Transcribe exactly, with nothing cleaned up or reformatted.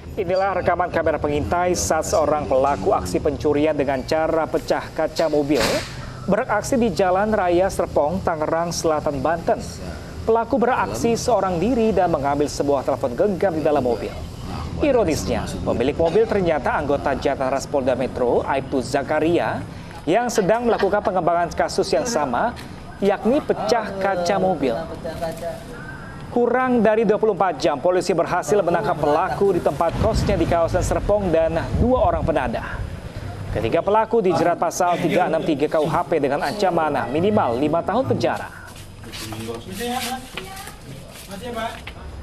Inilah rekaman kamera pengintai saat seorang pelaku aksi pencurian dengan cara pecah kaca mobil beraksi di Jalan Raya Serpong, Tangerang Selatan, Banten. Pelaku beraksi seorang diri dan mengambil sebuah telepon genggam di dalam mobil. Ironisnya, pemilik mobil ternyata anggota Jataras Polda Metro, Aibtu Zakaria, yang sedang melakukan pengembangan kasus yang sama, yakni pecah kaca mobil. Kurang dari dua puluh empat jam, polisi berhasil menangkap pelaku di tempat kosnya di kawasan Serpong dan dua orang penadah. Ketiga pelaku dijerat pasal tiga enam tiga K U H P dengan ancaman minimal lima tahun penjara.